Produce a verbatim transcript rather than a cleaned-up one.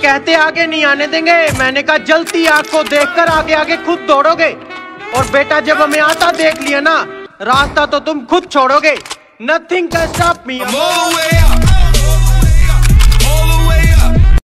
कहते आगे नहीं आने देंगे। मैंने कहा जलती आग को देखकर आगे आगे खुद दौड़ोगे। और बेटा जब हमें आता देख लिया ना, रास्ता तो तुम खुद छोड़ोगे। Nothing can stop me.